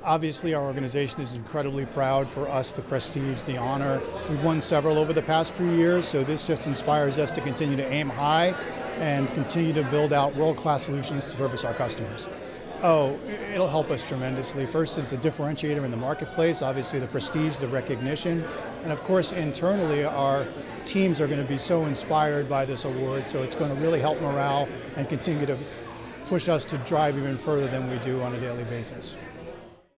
Obviously, our organization is incredibly proud. For us, the prestige, the honor. We've won several over the past few years, so this just inspires us to continue to aim high and continue to build out world-class solutions to service our customers. Oh, it'll help us tremendously. First, it's a differentiator in the marketplace, obviously the prestige, the recognition, and of course internally our teams are going to be so inspired by this award, so it's going to really help morale and continue to push us to drive even further than we do on a daily basis.